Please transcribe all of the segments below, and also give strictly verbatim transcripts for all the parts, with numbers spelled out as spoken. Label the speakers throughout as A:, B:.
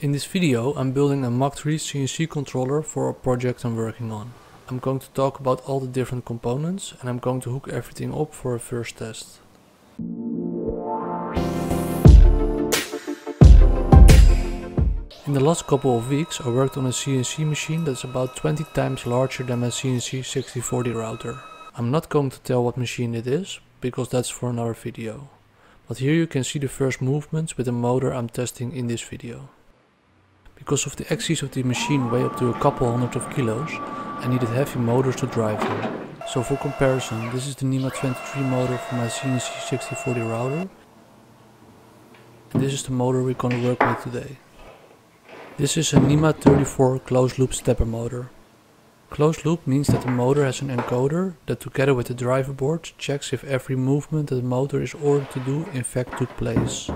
A: In this video I'm building a Mach three C N C controller for a project I'm working on. I'm going to talk about all the different components and I'm going to hook everything up for a first test. In the last couple of weeks I worked on a C N C machine that's about twenty times larger than my C N C sixty forty router. I'm not going to tell what machine it is, because that's for another video. But here you can see the first movements with the motor I'm testing in this video. Because of the axes of the machine weigh up to a couple hundred of kilos, I needed heavy motors to drive them. So for comparison, this is the NEMA twenty-three motor for my C N C sixty forty router. And this is the motor we're gonna work with today. This is a NEMA thirty-four closed loop stepper motor. Closed loop means that the motor has an encoder that together with the driver board checks if every movement that the motor is ordered to do in fact took place.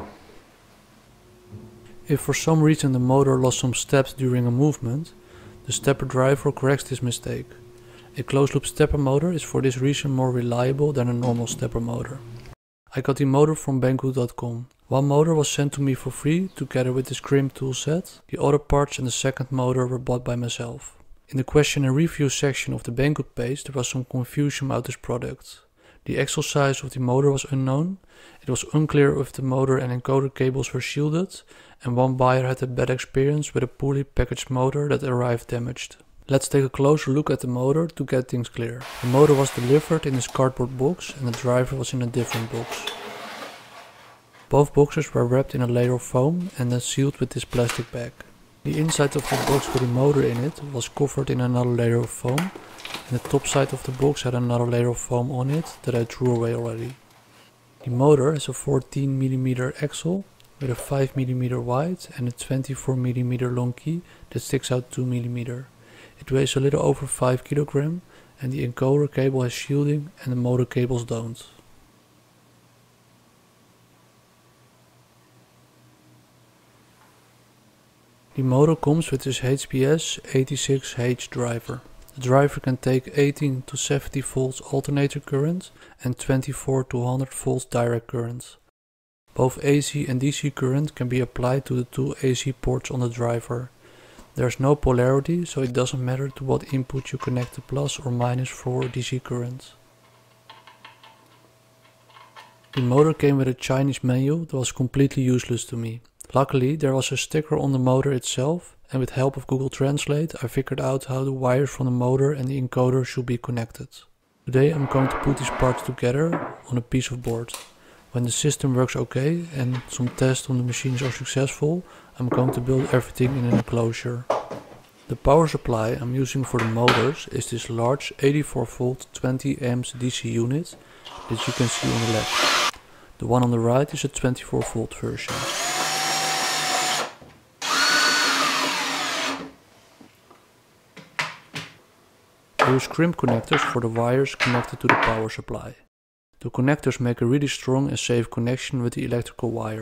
A: If for some reason the motor lost some steps during a movement, the stepper driver corrects this mistake. A closed loop stepper motor is for this reason more reliable than a normal stepper motor. I got the motor from Banggood dot com. One motor was sent to me for free together with this crimp tool set. The other parts and the second motor were bought by myself. In the question and review section of the Banggood page there was some confusion about this product. The axle size of the motor was unknown, it was unclear if the motor and encoder cables were shielded, and one buyer had a bad experience with a poorly packaged motor that arrived damaged. Let's take a closer look at the motor to get things clear. The motor was delivered in this cardboard box and the driver was in a different box. Both boxes were wrapped in a layer of foam and then sealed with this plastic bag. The inside of the box with the motor in it was covered in another layer of foam, and the top side of the box had another layer of foam on it that I threw away already. The motor has a fourteen millimeter axle with a five millimeter wide and a twenty-four millimeter long key that sticks out two millimeters. It weighs a little over five kilograms and the encoder cable has shielding and the motor cables don't. The motor comes with this H P S eighty-six H driver. The driver can take eighteen to seventy volts alternator current and twenty-four to one hundred volts direct current. Both A C and D C current can be applied to the two A C ports on the driver. There is no polarity, so it doesn't matter to what input you connect the plus or minus for D C current. The motor came with a Chinese manual that was completely useless to me. Luckily there was a sticker on the motor itself, and with help of Google Translate I figured out how the wires from the motor and the encoder should be connected. Today I'm going to put these parts together on a piece of board. When the system works okay and some tests on the machines are successful, I'm going to build everything in an enclosure. The power supply I'm using for the motors is this large eighty-four volt twenty amps D C unit that you can see on the left. The one on the right is a twenty-four volt version. I use crimp connectors for the wires connected to the power supply. The connectors make a really strong and safe connection with the electrical wire.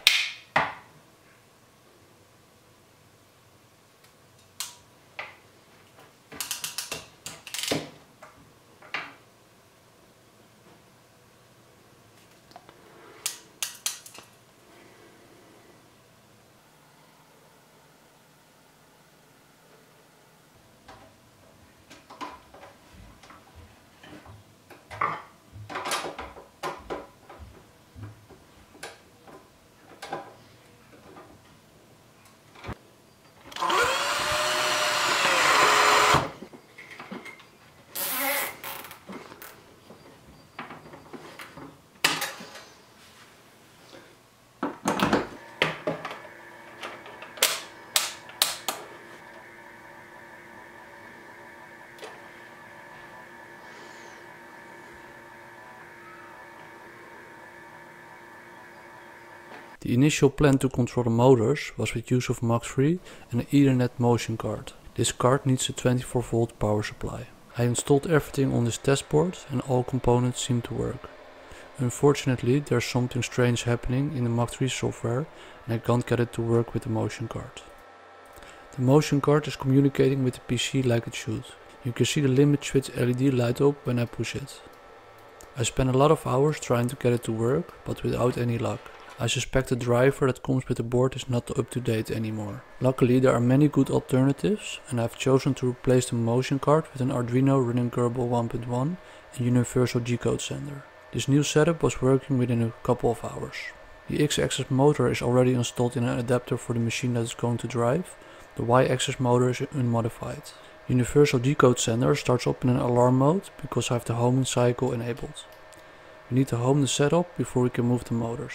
A: The initial plan to control the motors was with use of Mach three and an Ethernet motion card. This card needs a twenty-four volt power supply. I installed everything on this test board and all components seem to work. Unfortunately there's something strange happening in the Mach three software and I can't get it to work with the motion card. The motion card is communicating with the P C like it should. You can see the limit switch L E D light up when I push it. I spent a lot of hours trying to get it to work, but without any luck. I suspect the driver that comes with the board is not up to date anymore. Luckily there are many good alternatives, and I have chosen to replace the motion card with an Arduino running Kerbal one point one and universal G-code sender. This new setup was working within a couple of hours. The X-axis motor is already installed in an adapter for the machine that it's going to drive. The Y-axis motor is unmodified. Universal G-code sender starts up in an alarm mode because I have the homing cycle enabled. We need to home the setup before we can move the motors.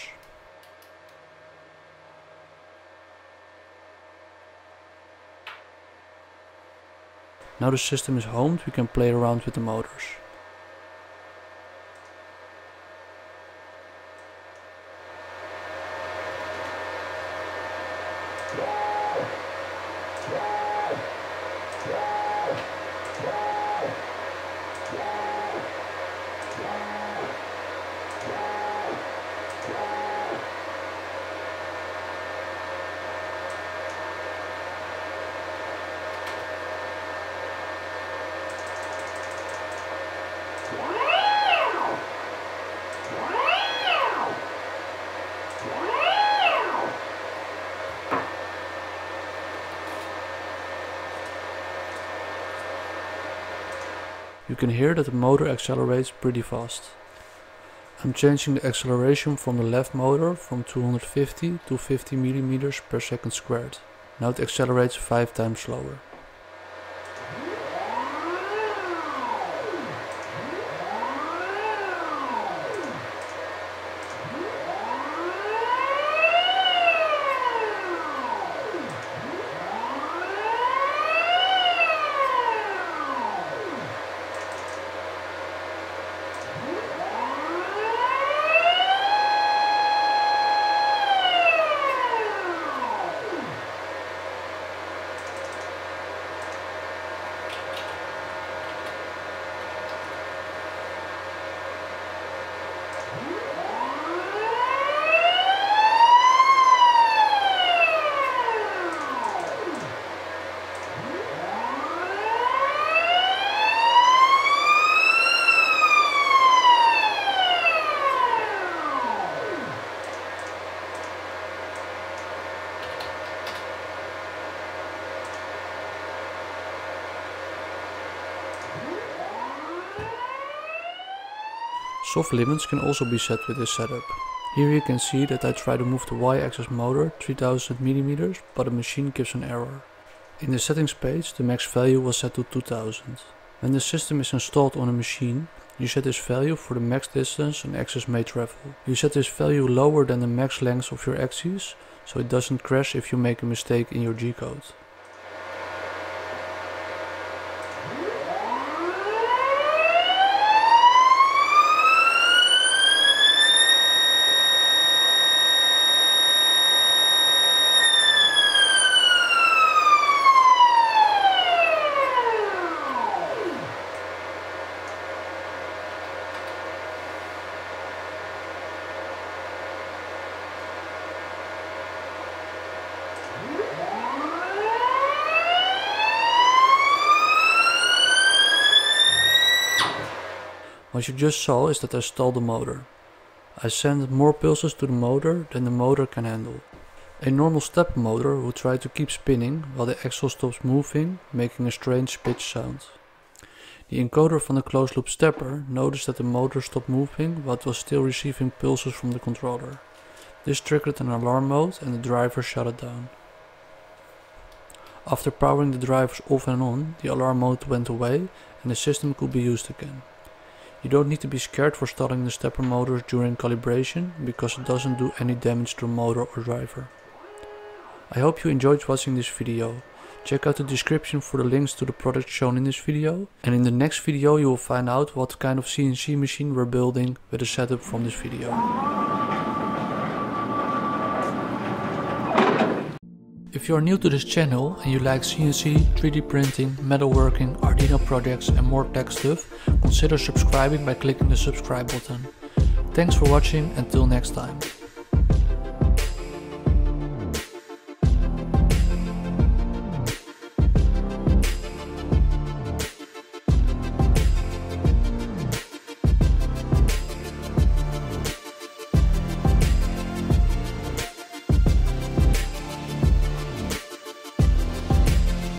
A: Now the system is homed, we can play around with the motors. You can hear that the motor accelerates pretty fast. I'm changing the acceleration from the left motor from two hundred fifty to fifty millimeters per second squared. Now it accelerates five times slower. Soft limits can also be set with this setup. Here you can see that I try to move the Y-axis motor three thousand millimeters, but the machine gives an error. In the settings page the max value was set to two thousand. When the system is installed on a machine, you set this value for the max distance an axis may travel. You set this value lower than the max length of your axis, so it doesn't crash if you make a mistake in your G-code. What you just saw is that I stalled the motor. I sent more pulses to the motor than the motor can handle. A normal stepper motor will try to keep spinning while the axle stops moving, making a strange pitch sound. The encoder from the closed loop stepper noticed that the motor stopped moving while it was still receiving pulses from the controller. This triggered an alarm mode and the driver shut it down. After powering the drivers off and on, the alarm mode went away and the system could be used again. You don't need to be scared for stalling the stepper motors during calibration, because it doesn't do any damage to motor or driver. I hope you enjoyed watching this video. Check out the description for the links to the products shown in this video, and in the next video you will find out what kind of C N C machine we're building with a setup from this video. If you are new to this channel and you like C N C, three D printing, metalworking, Arduino projects and more tech stuff, consider subscribing by clicking the subscribe button. Thanks for watching, until next time.